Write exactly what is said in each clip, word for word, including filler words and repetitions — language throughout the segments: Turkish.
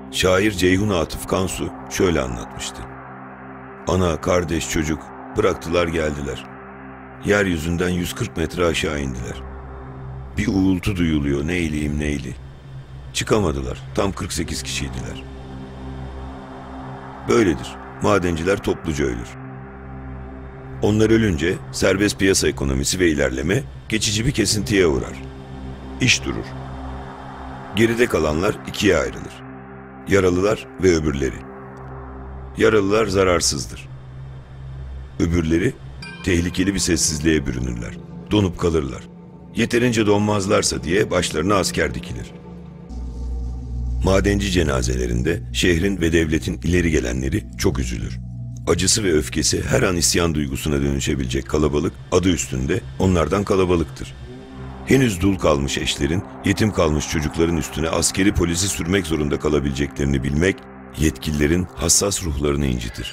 Şair Ceyhun Atıf Kansu şöyle anlatmıştı. Ana, kardeş, çocuk bıraktılar geldiler. Yeryüzünden yüz kırk metre aşağı indiler. Bir uğultu duyuluyor, neyliyim neyli. Çıkamadılar, tam kırk sekiz kişiydiler. Böyledir, madenciler topluca ölür. Onlar ölünce serbest piyasa ekonomisi ve ilerleme geçici bir kesintiye uğrar. İş durur. Geride kalanlar ikiye ayrılır. Yaralılar ve öbürleri. Yaralılar zararsızdır. Öbürleri tehlikeli bir sessizliğe bürünürler. Donup kalırlar. Yeterince donmazlarsa diye başlarına asker dikilir. Madenci cenazelerinde şehrin ve devletin ileri gelenleri çok üzülür. Acısı ve öfkesi her an isyan duygusuna dönüşebilecek kalabalık adı üstünde onlardan kalabalıktır. Henüz dul kalmış eşlerin, yetim kalmış çocukların üstüne askeri polisi sürmek zorunda kalabileceklerini bilmek, yetkililerin hassas ruhlarını incitir.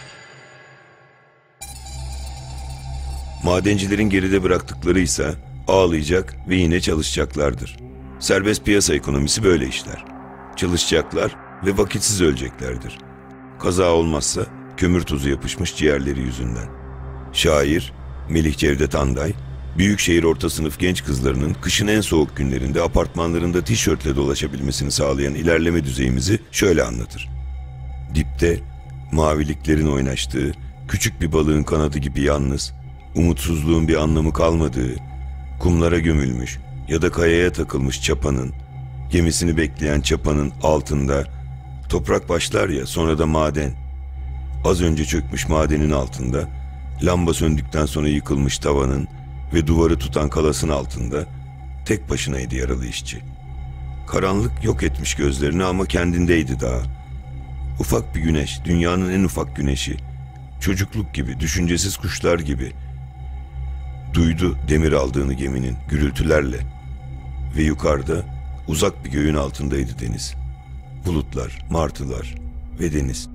Madencilerin geride bıraktıkları ise ağlayacak ve yine çalışacaklardır. Serbest piyasa ekonomisi böyle işler. Çalışacaklar ve vakitsiz öleceklerdir. Kaza olmazsa kömür tuzu yapışmış ciğerleri yüzünden. Şair Melih Cevdet Anday, büyükşehir orta sınıf genç kızlarının kışın en soğuk günlerinde apartmanlarında tişörtle dolaşabilmesini sağlayan ilerleme düzeyimizi şöyle anlatır. Dipte maviliklerin oynaştığı, küçük bir balığın kanadı gibi yalnız, umutsuzluğun bir anlamı kalmadığı, kumlara gömülmüş ya da kayaya takılmış çapanın, gemisini bekleyen çapanın altında, toprak başlar ya sonra da maden, az önce çökmüş madenin altında, lamba söndükten sonra yıkılmış tavanın ve duvarı tutan kalasın altında, tek başınaydı yaralı işçi. Karanlık yok etmiş gözlerini ama kendindeydi daha. Ufak bir güneş, dünyanın en ufak güneşi, çocukluk gibi, düşüncesiz kuşlar gibi. Duydu demir aldığını geminin gürültülerle ve yukarıda uzak bir göğün altındaydı deniz. Bulutlar, martılar ve deniz.